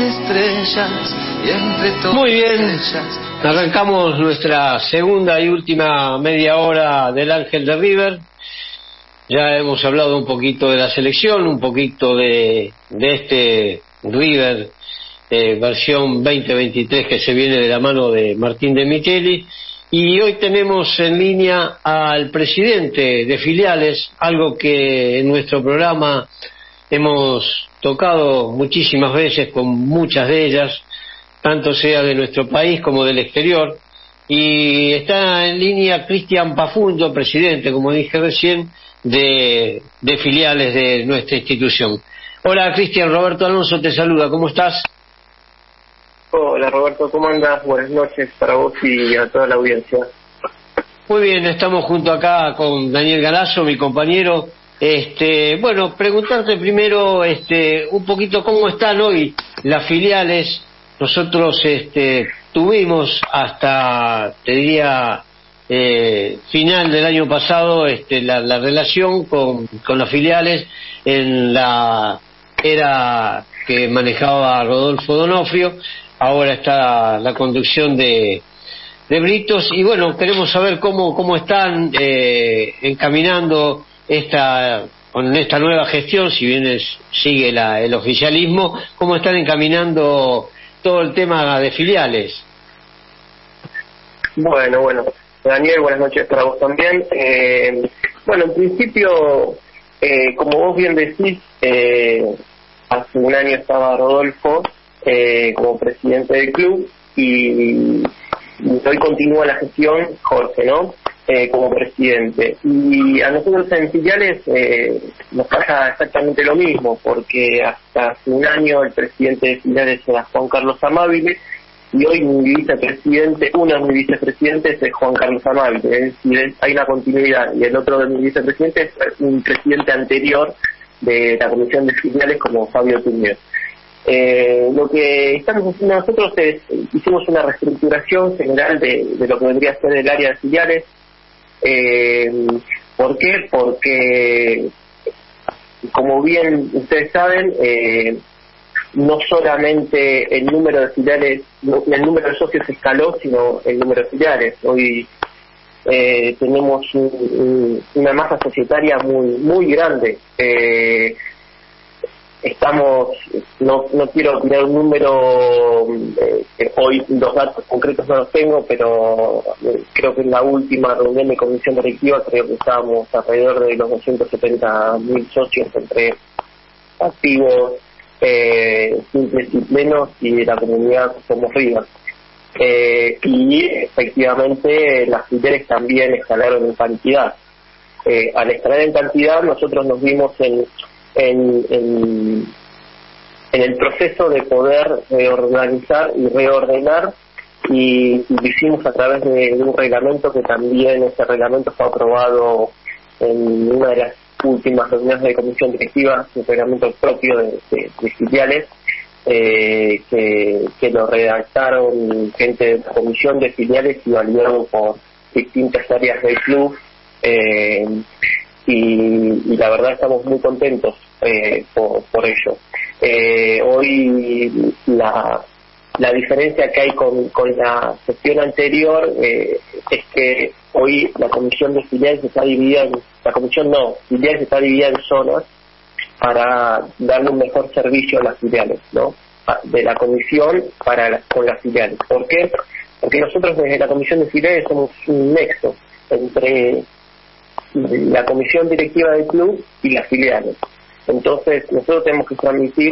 estrellas y entre todas. Muy bien, arrancamos nuestra segunda y última media hora del Ángel de River. Ya hemos hablado un poquito de la selección, un poquito de este River versión 2023 que se viene de la mano de Martín de Micheli, y hoy tenemos en línea al presidente de filiales, algo que en nuestro programa hemos tocado muchísimas veces con muchas de ellas, tanto sea de nuestro país como del exterior, y está en línea Cristian Pafundo, presidente, como dije recién, de filiales de nuestra institución. Hola Cristian, Roberto Alonso te saluda, ¿cómo estás? Hola Roberto, ¿cómo andas? Buenas noches para vos y a toda la audiencia. Muy bien, estamos junto acá con Daniel Galazo, mi compañero. Bueno, preguntarte primero un poquito cómo están hoy las filiales. Nosotros tuvimos hasta, te diría, final del año pasado la relación con las filiales en la era que manejaba Rodolfo Donofrio. Ahora está la conducción de Britos, y bueno, queremos saber cómo están encaminando con esta nueva gestión, si bien sigue el oficialismo, cómo están encaminando todo el tema de filiales. Bueno, Daniel, buenas noches para vos también. Bueno, en principio, como vos bien decís, hace un año estaba Rodolfo como presidente del club, y hoy continúa la gestión Jorge, ¿no? Como presidente. Y a nosotros en filiales nos pasa exactamente lo mismo, porque hasta hace un año el presidente de filiales era Juan Carlos Amabile, y hoy uno de mis vicepresidentes es Juan Carlos Amabile, es decir, hay una continuidad, y el otro de mis vicepresidentes es un presidente anterior de la comisión de filiales como Fabio Tuñez. Lo que estamos haciendo nosotros es, hicimos una reestructuración general de lo que vendría a ser el área de filiales. ¿Por qué? Porque, como bien ustedes saben, no solamente el número de filiales, el número de socios escaló, sino el número de filiales. Hoy tenemos una masa societaria muy grande. No quiero tirar un número, hoy los datos concretos no los tengo, pero creo que en la última reunión de comisión directiva creo que estábamos alrededor de los 270.000 socios entre activos, simples y plenos, y de la comunidad Somos Rivas. Y efectivamente las filiales también escalaron en cantidad. Al escalar en cantidad, nosotros nos vimos en el proceso de poder reorganizar y reordenar, y lo hicimos a través de un reglamento que también ese reglamento fue aprobado en una de las últimas reuniones de comisión directiva, un reglamento propio de filiales, que lo redactaron gente de la comisión de filiales y validado por distintas áreas del club. Y la verdad estamos muy contentos por ello. Hoy la diferencia que hay con la gestión anterior es que hoy la comisión de filiales está dividida filiales está dividida en zonas para darle un mejor servicio a las filiales, ¿no? De la comisión con las filiales. ¿Por qué? Porque nosotros desde la comisión de filiales somos un nexo entre la comisión directiva del club y las filiales. Entonces nosotros tenemos que transmitir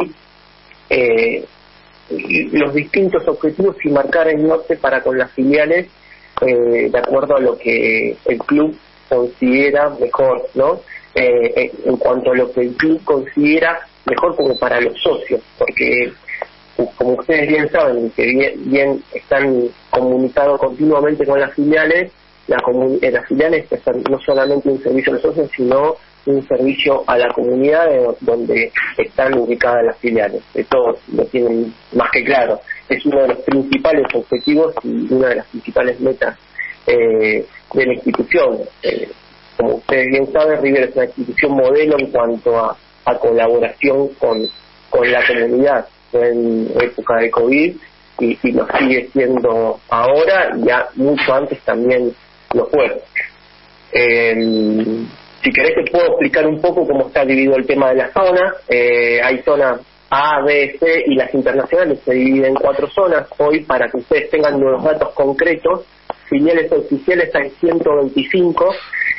los distintos objetivos y marcar el norte para con las filiales, de acuerdo a lo que el club considera mejor, ¿no? En cuanto a lo que el club considera mejor como para los socios, porque como ustedes bien saben, que bien están comunicados continuamente con las filiales, las filiales prestan no solamente un servicio a los socios, sino un servicio a la comunidad donde están ubicadas las filiales. Esto lo tienen más que claro. Es uno de los principales objetivos y una de las principales metas de la institución. Como ustedes bien saben, River es una institución modelo en cuanto a colaboración con la comunidad. en época de COVID y lo sigue siendo ahora, y ya mucho antes también lo fue. Si querés te puedo explicar un poco cómo está dividido el tema de las zonas. Hay zonas A, B, C, y las internacionales se dividen en 4 zonas. Hoy, para que ustedes tengan los datos concretos, filiales oficiales hay 125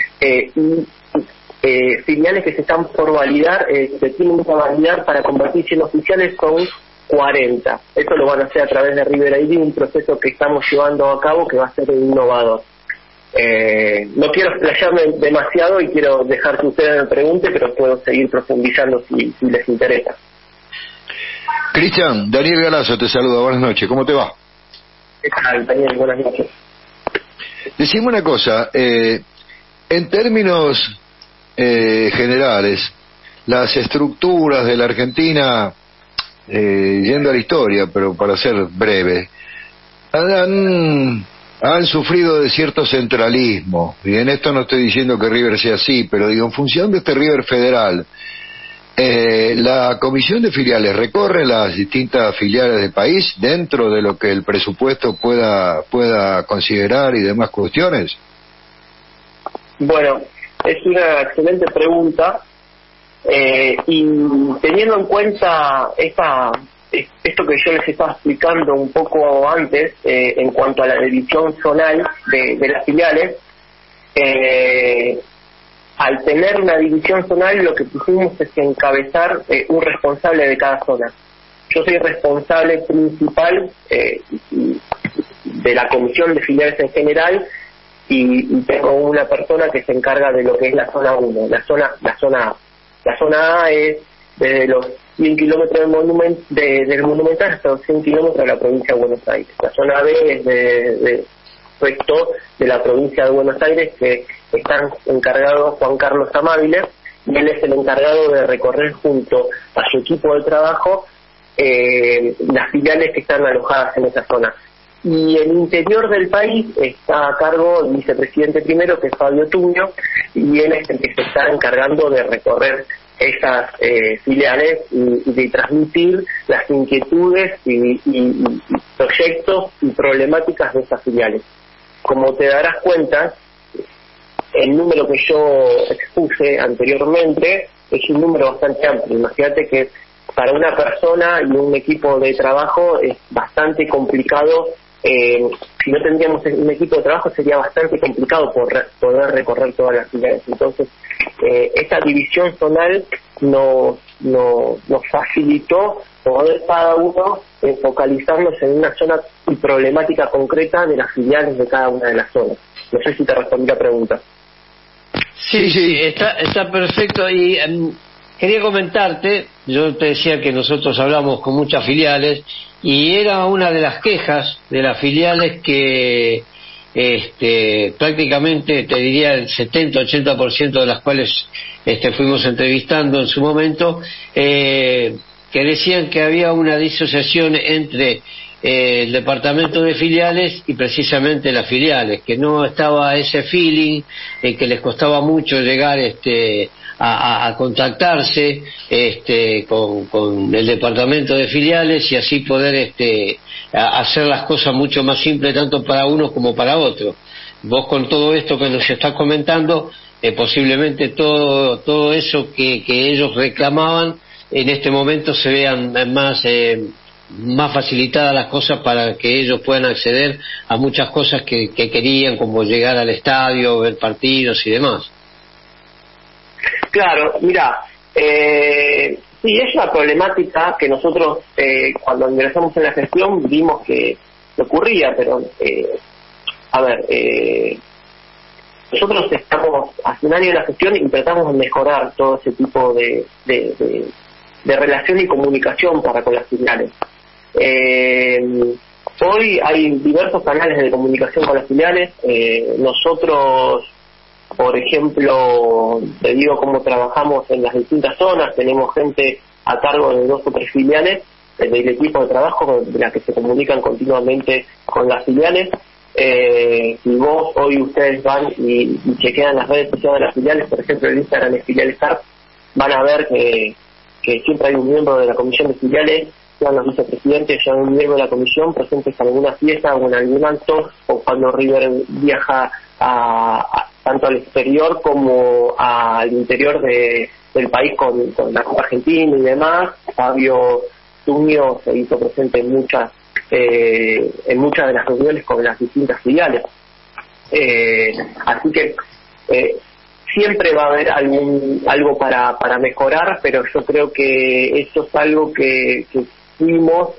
y filiales que se están por validar, se tienen que validar para convertirse en oficiales, son 40. Esto lo van a hacer a través de River ID, un proceso que estamos llevando a cabo que va a ser innovador. No quiero explayarme demasiado y quiero dejar que ustedes me pregunten, pero puedo seguir profundizando si les interesa. Cristian, Daniel Galazo te saluda, buenas noches, ¿cómo te va? ¿Qué tal, Daniel? Buenas noches. Decime una cosa, en términos generales, las estructuras de la Argentina, yendo a la historia, pero para ser breve, han sufrido de cierto centralismo, y en esto no estoy diciendo que River sea así, pero digo, en función de este River federal, la comisión de filiales recorre las distintas filiales del país dentro de lo que el presupuesto pueda considerar y demás cuestiones. Bueno, es una excelente pregunta, y teniendo en cuenta esto que yo les estaba explicando un poco antes, en cuanto a la división zonal de las filiales, al tener una división zonal, lo que pusimos es encabezar un responsable de cada zona. Yo soy responsable principal de la comisión de filiales en general, y tengo una persona que se encarga de lo que es la zona 1, la zona A es desde los 100 kilómetros del Monumental hasta los 100 kilómetros de la provincia de Buenos Aires. La zona B es de resto de la provincia de Buenos Aires, que están encargados Juan Carlos Amabile, y él es el encargado de recorrer junto a su equipo de trabajo las filiales que están alojadas en esa zona. Y el interior del país está a cargo el vicepresidente primero, que es Fabio Tuño, y él es el que se está encargando de recorrer esas filiales y de transmitir las inquietudes y proyectos y problemáticas de esas filiales. Como te darás cuenta, el número que yo expuse anteriormente es un número bastante amplio. Imagínate que para una persona y un equipo de trabajo es bastante complicado. Si no tendríamos un equipo de trabajo, sería bastante complicado poder recorrer todas las filiales. Entonces, esta división zonal nos facilitó poder cada uno focalizarnos en una zona y problemática concreta de las filiales de cada una de las zonas. No sé si te respondí la pregunta. Sí, está perfecto. Y quería comentarte, yo te decía que nosotros hablamos con muchas filiales, y era una de las quejas de las filiales que prácticamente, te diría, el 70-80% de las cuales fuimos entrevistando en su momento, que decían que había una disociación entre el departamento de filiales y precisamente las filiales, que no estaba ese feeling, que les costaba mucho llegar a contactarse con el departamento de filiales, y así poder hacer las cosas mucho más simples tanto para uno como para otro. Vos, con todo esto que nos estás comentando, posiblemente todo eso que ellos reclamaban en este momento se vean más facilitadas las cosas para que ellos puedan acceder a muchas cosas que querían, como llegar al estadio, ver partidos y demás. Claro, mira, sí, es una problemática que nosotros cuando ingresamos en la gestión vimos que ocurría, pero nosotros estamos hace un año en la gestión y tratamos de mejorar todo ese tipo de relación y comunicación para con las filiales. Hoy hay diversos canales de comunicación con las filiales. Nosotros, por ejemplo, te digo cómo trabajamos en las distintas zonas. Tenemos gente a cargo de 2 o 3 filiales del equipo de trabajo, de las que se comunican continuamente con las filiales. Si vos hoy ustedes van y chequean las redes sociales de las filiales, por ejemplo el Instagram de Filiales Carp, van a ver que siempre hay un miembro de la comisión de filiales sean los vicepresidentes, sean un miembro de la comisión, presentes en alguna fiesta o en algún acto, o cuando River viaja tanto al exterior como al interior del país con la Copa Argentina y demás. Fabio Tuño se hizo presente en muchas de las reuniones con las distintas filiales. Así que siempre va a haber algo para mejorar, pero yo creo que eso es algo que fuimos,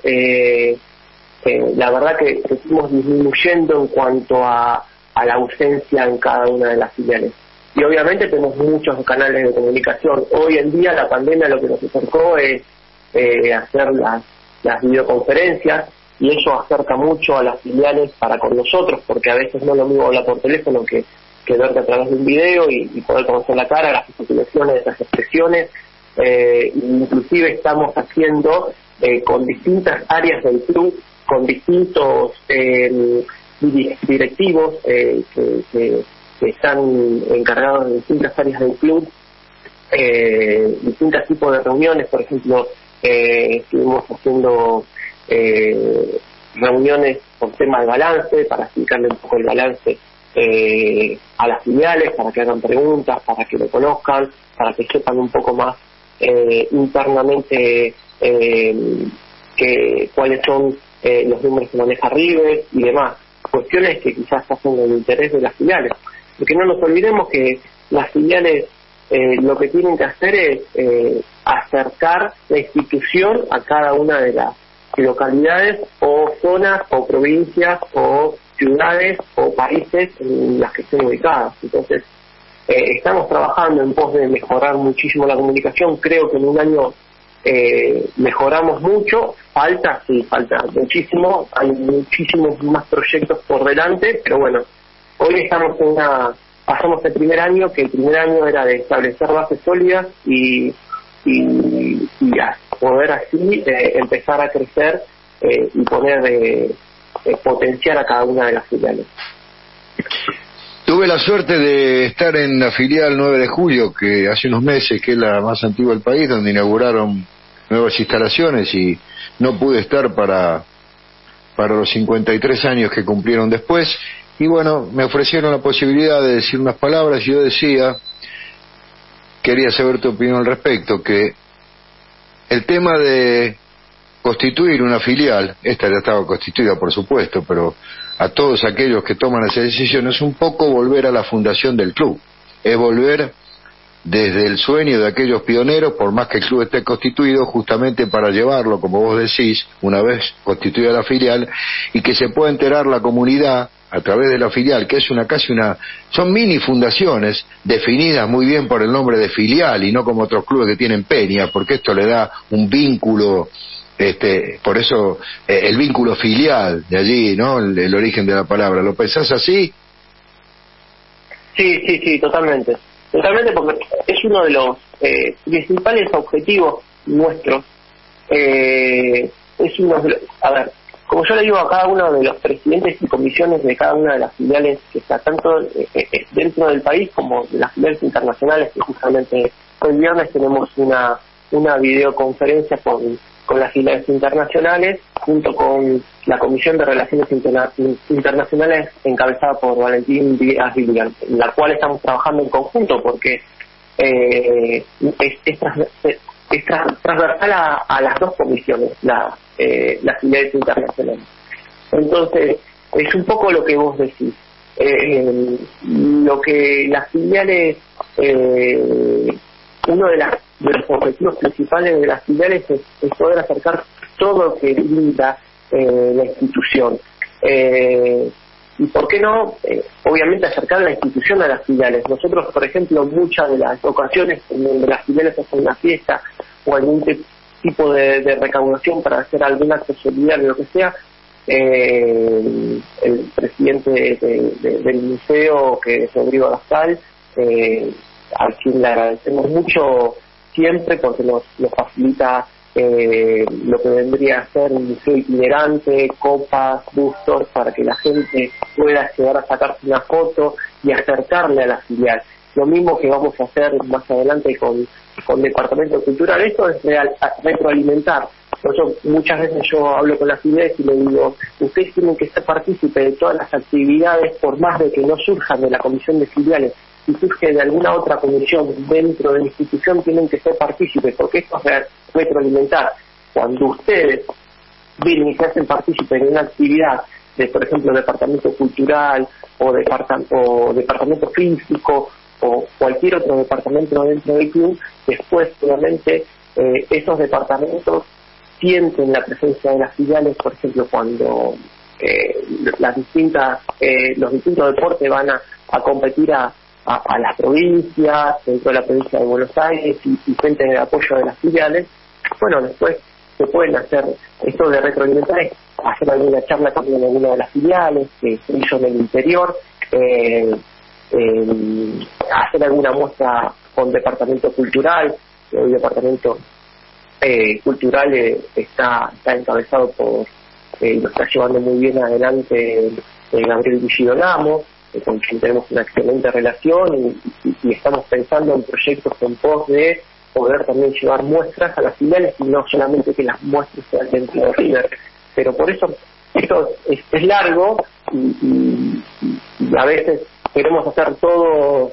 la verdad que fuimos disminuyendo en cuanto a la ausencia en cada una de las filiales. Y obviamente tenemos muchos canales de comunicación. Hoy en día la pandemia lo que nos acercó es hacer las videoconferencias, y eso acerca mucho a las filiales para con nosotros, porque a veces no es lo mismo hablar por teléfono que verte a través de un video y poder conocer la cara, las gesticulaciones, las expresiones. Inclusive estamos haciendo con distintas áreas del club, con distintos directivos que están encargados de distintas áreas del club, distintos tipos de reuniones. Por ejemplo, estuvimos haciendo reuniones con tema de balance, para explicarle un poco el balance a las filiales, para que hagan preguntas, para que lo conozcan, para que sepan un poco más internamente cuáles son los números que maneja River y demás, cuestiones que quizás hacen el interés de las filiales, porque no nos olvidemos que las filiales lo que tienen que hacer es acercar la institución a cada una de las localidades o zonas o provincias o ciudades o países en las que estén ubicadas. Entonces estamos trabajando en pos de mejorar muchísimo la comunicación. Creo que en un año mejoramos mucho. Falta muchísimo, hay muchísimos más proyectos por delante, pero bueno, hoy pasamos el primer año, que el primer año era de establecer bases sólidas y a poder así empezar a crecer y poner potenciar a cada una de las filiales. Tuve la suerte de estar en la filial 9 de Julio, que hace unos meses, que es la más antigua del país, donde inauguraron nuevas instalaciones, y no pude estar para los 53 años que cumplieron después. Y bueno, me ofrecieron la posibilidad de decir unas palabras, y yo decía, quería saber tu opinión al respecto, que el tema de constituir una filial, esta ya estaba constituida por supuesto, pero a todos aquellos que toman esa decisión es un poco volver a la fundación del club, es volver desde el sueño de aquellos pioneros, por más que el club esté constituido, justamente para llevarlo, como vos decís, una vez constituida la filial, y que se pueda enterar la comunidad a través de la filial, que es son mini fundaciones definidas muy bien por el nombre de filial y no como otros clubes que tienen peña, porque esto le da un vínculo, por eso el vínculo filial, de allí, ¿no? El origen de la palabra. ¿Lo pensás así? Sí, totalmente, porque es uno de los principales objetivos nuestros. Es uno de los, como yo le digo a cada uno de los presidentes y comisiones de cada una de las filiales que está tanto dentro del país como de las filiales internacionales, que justamente hoy viernes tenemos una videoconferencia con las filiales internacionales, junto con la Comisión de Relaciones Internacionales encabezada por Valentín Díaz Vivian, en la cual estamos trabajando en conjunto, porque es transversal a las dos comisiones, las filiales internacionales. Entonces, es un poco lo que vos decís. Lo que las filiales, uno de los objetivos principales de las filiales es poder acercar todo lo que brinda la institución. Y por qué no, obviamente, acercar la institución a las filiales. Nosotros, por ejemplo, muchas de las ocasiones en donde las filiales hacen una fiesta o algún tipo de recaudación para hacer algún acto solidario, lo que sea, el presidente del museo, que es Rodrigo Abascal, a quien le agradecemos mucho siempre, porque nos facilita lo que vendría a ser un museo itinerante, copas, bustos, para que la gente pueda llegar a sacarse una foto y acercarle a la filial. Lo mismo que vamos a hacer más adelante con Departamento Cultural. Esto es retroalimentar. Por eso muchas veces yo hablo con las filiales y le digo, ustedes tienen que ser partícipes de todas las actividades, por más de que no surjan de la comisión de filiales, si surge de alguna otra comisión dentro de la institución, tienen que ser partícipes, porque esto es retroalimentar. Cuando ustedes vienen y se hacen partícipes en una actividad de, por ejemplo, departamento cultural o departamento físico o cualquier otro departamento dentro del club, después solamente esos departamentos sienten la presencia de las filiales, por ejemplo, cuando los distintos deportes van a competir a las provincias, dentro de la provincia de Buenos Aires, y sienten el apoyo de las filiales. Bueno, después se pueden hacer esto de retroalimentar, hacer alguna charla también en alguna de las filiales que se hizo en el interior, hacer alguna muestra con departamento cultural. El departamento cultural está encabezado por, lo está llevando muy bien adelante Gabriel Vigidolamo, con quien tenemos una excelente relación, y estamos pensando en proyectos en pos de poder también llevar muestras a las filiales, y no solamente que las muestras sean dentro de River. Pero por eso esto es largo, y a veces queremos hacer todo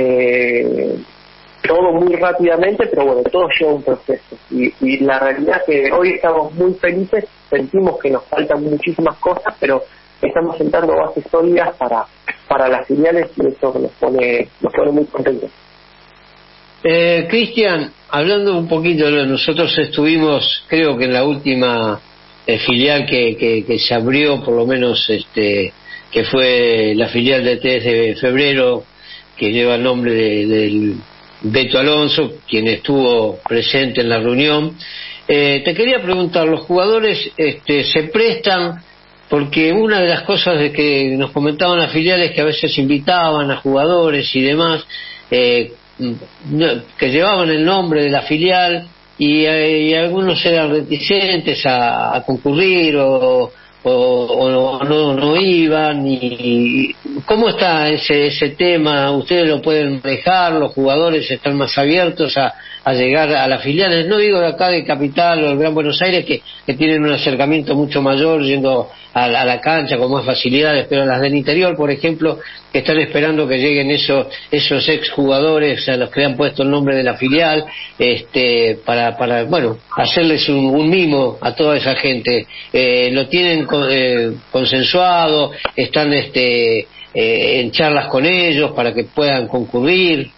muy rápidamente, pero bueno, todo lleva un proceso, y la realidad es que hoy estamos muy felices, sentimos que nos faltan muchísimas cosas, pero estamos sentando bases sólidas para las filiales, y eso nos pone muy contentos. Cristian, hablando un poquito, nosotros estuvimos, creo que en la última filial que se abrió, por lo menos que fue la filial de 3 de febrero, que lleva el nombre del Beto Alonso, quien estuvo presente en la reunión. Te quería preguntar, ¿los jugadores se prestan? Porque una de las cosas de que nos comentaban las filiales, que a veces invitaban a jugadores y demás, que llevaban el nombre de la filial, y algunos eran reticentes a concurrir o no iban. Y ¿cómo está ese tema? ¿Ustedes lo pueden manejar? ¿Los jugadores están más abiertos a llegar a las filiales? No digo de acá de Capital o el Gran Buenos Aires, que tienen un acercamiento mucho mayor yendo a la cancha con más facilidades, pero las del interior, por ejemplo, que están esperando que lleguen esos exjugadores a los que le han puesto el nombre de la filial, para bueno, hacerles un mimo a toda esa gente. ¿Lo tienen consensuado? ¿Están en charlas con ellos para que puedan concurrir?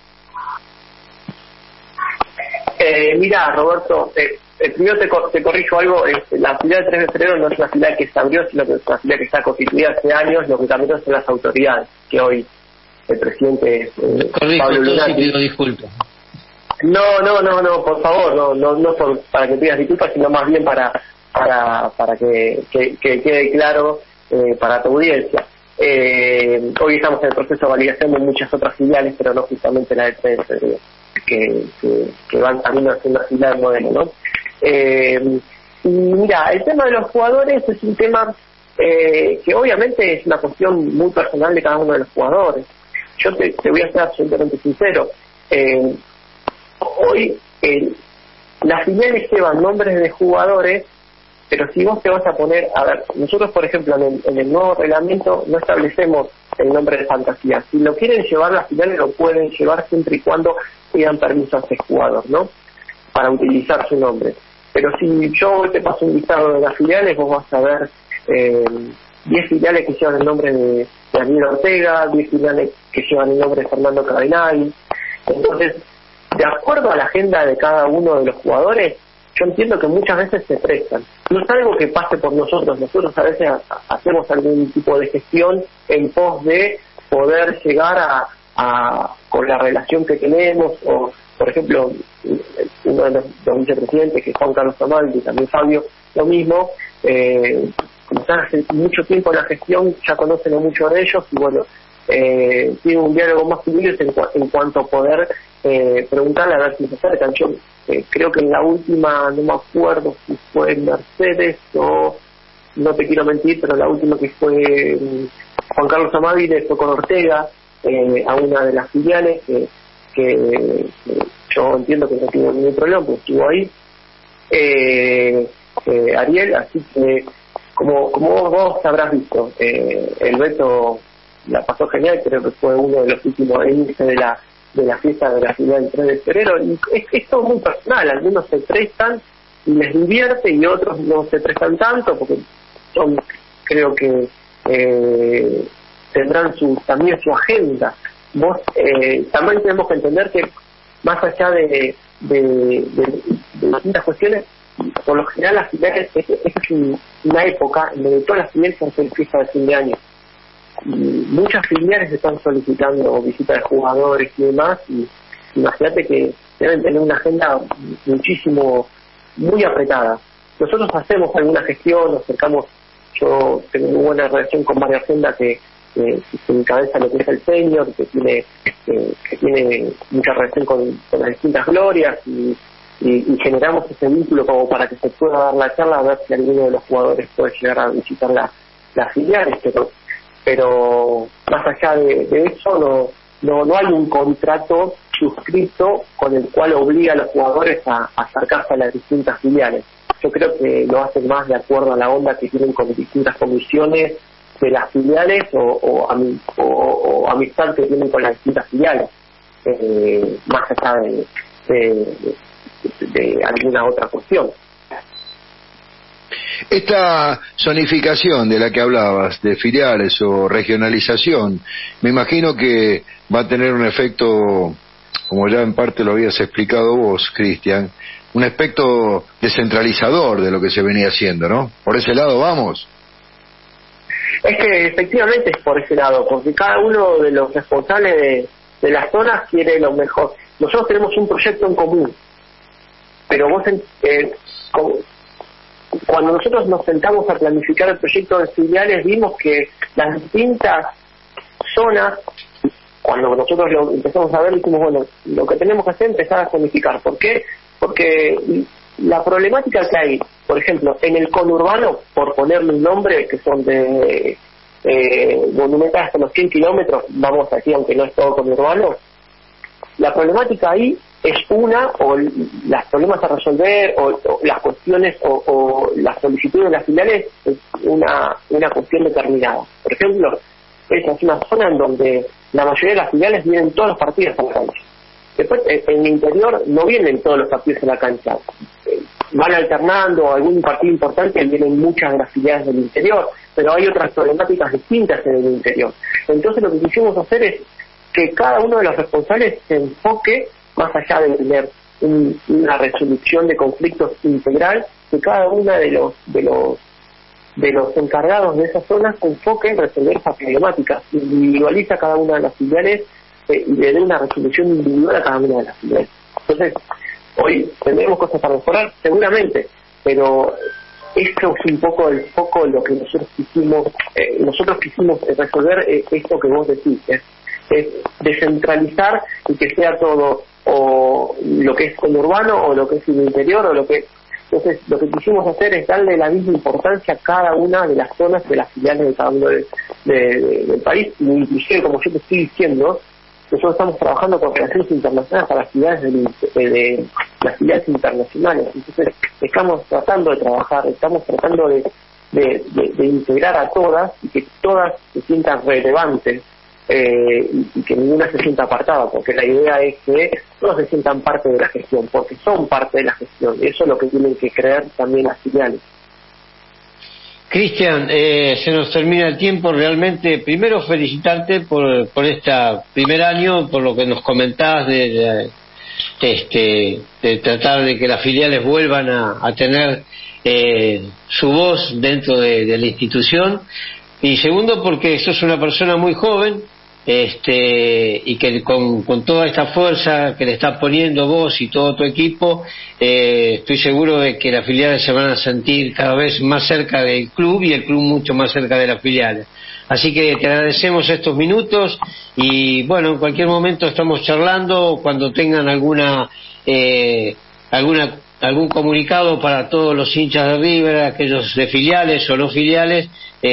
Mira, Roberto, primero te corrijo algo. La filial de 3 de febrero no es una filial que se abrió, sino que es una filial que está constituida hace años. Lo que cambió son las autoridades, que hoy el presidente Pablo Lunati. Pido disculpas. No, por favor, no para que pidas disculpas, sino más bien para que quede claro para tu audiencia. Hoy estamos en el proceso de validación de muchas otras filiales, pero no justamente la de 3 de febrero, que van también haciendo una filial modelo, ¿no? Y mira, el tema de los jugadores es un tema que obviamente es una cuestión muy personal de cada uno de los jugadores. Yo te voy a ser absolutamente sincero. Hoy las filiales llevan nombres de jugadores, pero si vos te vas a poner, a ver, nosotros por ejemplo en el nuevo reglamento no establecemos el nombre de fantasía. Si lo quieren llevar las filiales lo pueden llevar siempre y cuando pidan permiso a ese jugador, ¿no? Para utilizar su nombre. Pero si yo te paso un listado de las filiales, vos vas a ver 10 filiales que llevan el nombre de Daniel Ortega, 10 filiales que llevan el nombre de Fernando Cardenal. Entonces, de acuerdo a la agenda de cada uno de los jugadores, yo entiendo que muchas veces se prestan. No es algo que pase por nosotros a veces hacemos algún tipo de gestión en pos de poder llegar a con la relación que tenemos, o por ejemplo uno de los vicepresidentes, que es Juan Carlos Tamal, y también Fabio, lo mismo, como están hace mucho tiempo en la gestión, ya conocen a muchos de ellos, y bueno, tienen un diálogo más fluido en cuanto a poder preguntarle a ver si se acercan. Yo creo que en la última, no me acuerdo si fue Mercedes o, no te quiero mentir, pero la última que fue Juan Carlos Amávile fue con Ortega a una de las filiales que yo entiendo que no tuvo ningún problema porque estuvo ahí, Ariel, así que como vos habrás visto, el Beto la pasó genial, creo que fue uno de los últimos índices de la fiesta de la ciudad del 3 de febrero, y es todo muy personal, algunos se prestan y les divierte y otros no se prestan tanto porque creo que tendrán también su agenda. También tenemos que entender que más allá de distintas cuestiones, por lo general las filiales es una época en donde todas las filiales hacen fiesta de fin de año. Y muchas filiales están solicitando visitas de jugadores y demás, y imagínate que deben tener una agenda muy apretada. Nosotros hacemos alguna gestión, nos acercamos, yo tengo muy buena relación con María Senda que encabeza lo que es el senior, que tiene mucha relación con las distintas glorias y generamos ese vínculo como para que se pueda dar la charla, a ver si alguno de los jugadores puede llegar a visitar las filiales, pero más allá de eso no hay un contrato suscrito con el cual obliga a los jugadores a acercarse a las distintas filiales. Yo creo que lo hacen más de acuerdo a la onda que tienen con distintas comisiones de las filiales o amistad que tienen con las distintas filiales, más allá de alguna otra cuestión. Esta zonificación de la que hablabas, de filiales o regionalización, me imagino que va a tener un efecto, como ya en parte lo habías explicado vos, Cristian, un aspecto descentralizador de lo que se venía haciendo, ¿no? Por ese lado vamos. Es que efectivamente es por ese lado, porque cada uno de los responsables de las zonas quiere lo mejor. Nosotros tenemos un proyecto en común, pero vos cuando nosotros nos sentamos a planificar el proyecto de filiales vimos que las distintas zonas, cuando nosotros lo empezamos a ver, dijimos, bueno, lo que tenemos que hacer es empezar a zonificar. ¿Por qué? Porque la problemática que hay, por ejemplo, en el conurbano, por ponerle un nombre, que son de Monumental hasta los 100 kilómetros, vamos aquí, aunque no es todo conurbano, la problemática ahí es o los problemas a resolver, o las cuestiones, o las solicitudes de las filiales, es una cuestión determinada. Por ejemplo, esa es una zona en donde la mayoría de las filiales vienen todos los partidos a la cancha. Después, en el interior no vienen todos los partidos a la cancha. Van alternando, algún partido importante vienen muchas de las filiales del interior, pero hay otras problemáticas distintas en el interior. Entonces lo que quisimos hacer es que cada uno de los responsables se enfoque, más allá de tener una resolución de conflictos integral, que cada uno de los encargados de esas zonas se enfoque en resolver esas problemáticas, individualiza cada una de las filiales y le dé una resolución individual a cada una de las filiales. Entonces, hoy tendremos cosas para mejorar, seguramente, pero esto es un poco el foco de lo que nosotros quisimos resolver, esto que vos decís, es descentralizar y que sea todo o lo que es conurbano o lo que es el interior o lo que... Entonces lo que quisimos hacer es darle la misma importancia a cada una de las zonas de las filiales de cada uno del país, y inclusive, como yo te estoy diciendo, nosotros estamos trabajando con relaciones internacionales para las filiales de las filiales internacionales. Entonces estamos tratando de trabajar, estamos tratando de integrar a todas y que todas se sientan relevantes, y que ninguna se sienta apartada, porque la idea es que todos se sientan parte de la gestión, porque son parte de la gestión, y eso es lo que tienen que creer también las filiales. Cristian, se nos termina el tiempo. Realmente, primero felicitarte por este primer año, por lo que nos comentás de tratar de que las filiales vuelvan a tener su voz dentro de la institución, y segundo porque sos una persona muy joven, y que con toda esta fuerza que le estás poniendo vos y todo tu equipo, estoy seguro de que las filiales se van a sentir cada vez más cerca del club y el club mucho más cerca de las filiales. Así que te agradecemos estos minutos y bueno, en cualquier momento estamos charlando cuando tengan algún comunicado para todos los hinchas de River, aquellos de filiales o no filiales.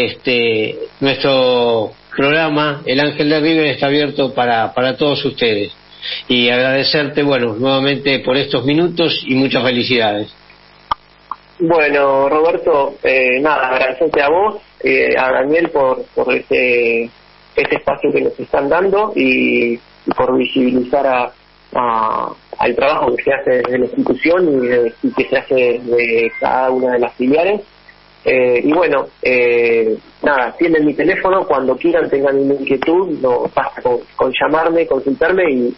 Nuestro programa El Ángel de River está abierto para todos ustedes, y agradecerte nuevamente por estos minutos y muchas felicidades. Bueno, Roberto, nada, agradecerte a vos, a Daniel por este espacio que nos están dando y por visibilizar al trabajo que se hace desde la institución y que se hace de cada una de las filiales. Y bueno, nada, tienen mi teléfono, cuando quieran, tengan una inquietud, no basta con llamarme, consultarme y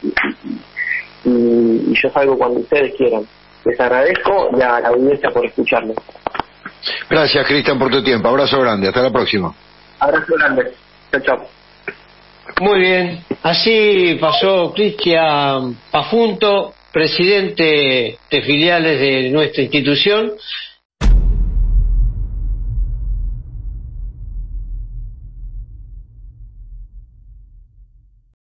yo salgo cuando ustedes quieran. Les agradezco y a la audiencia por escucharme. Gracias, Cristian, por tu tiempo. Abrazo grande. Hasta la próxima. Abrazo grande. Chao, chao. Muy bien. Así pasó Cristian Pafunto, presidente de filiales de nuestra institución,